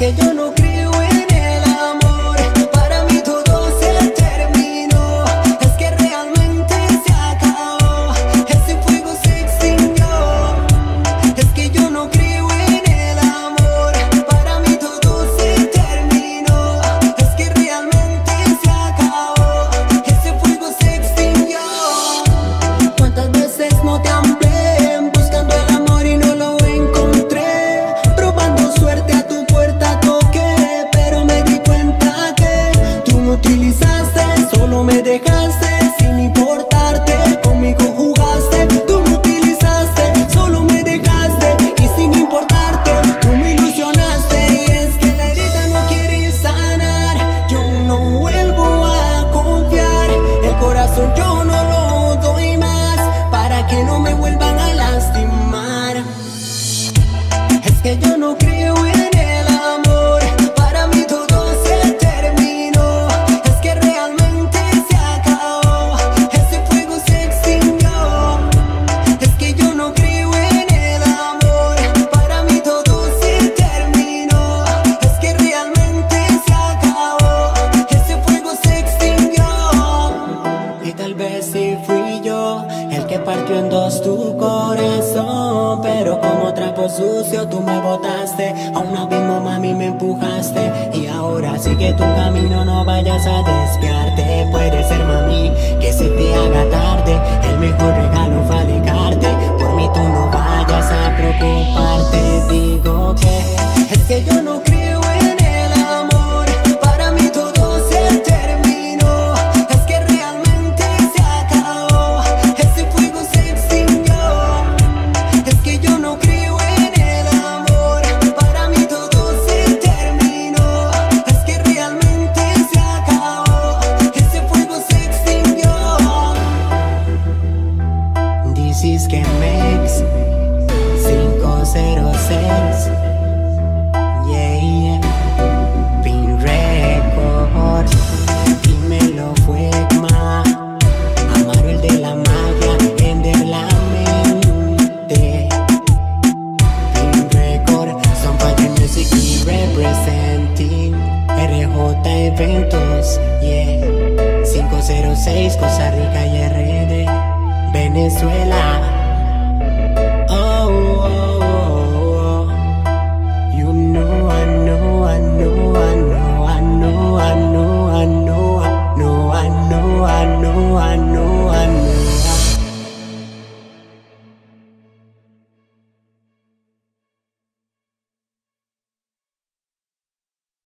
que yo no creo en el amor, para mí todo se terminó. Es que realmente se acabó, ese fuego se extinguió. Es que yo no creo en el amor, para mí todo se terminó. Es que realmente se acabó, ese fuego se extinguió. ¿Cuántas veces no te hablé buscando el amor y no lo encontré? Probando suerte a tu puerta toqué, pero me di cuenta que tú me utilizaste, solo me dejaste sin importarte. Conmigo jugaste, tú me utilizaste, solo me dejaste y sin importarte. Tú me ilusionaste y es que la herida no quiere sanar. Yo no vuelvo a confiar, el corazón yo no lo doy más, para que no me vuelvan a lastimar. Es que yo no creo en el amor, para mí todo se terminó. Es que realmente se acabó, ese fuego se extinguió. Es que yo no creo en el amor, para mí todo se terminó. Es que realmente se acabó, ese fuego se extinguió. Y tal vez sí fui yo el que partió en dos tu corazón, pero como trapo sucio tú me botaste a un abismo, mami, me empujaste. Y ahora sigue tu camino, no vayas a desviarte. Puede ser, mami, que se te haga tarde, el mejor regalo fue alejarte. Por mí tú no vayas a preocuparte. Digo que es que yo no creo en el amor, para mí todo se terminó. Es que realmente se acabó, ese fuego se extinguió. Es que yo no creo en el amor, para mí todo se terminó. Es que realmente se acabó, ese fuego se extinguió. This is Chemex 506. Yeah, yeah. Pin Record. Dímelo, Fuegma. Amaro, el de la magia, Ender la mente. Pin Record, son Fire Music y representing RJ Eventos. Yeah. 506, Costa Rica y RD, Venezuela.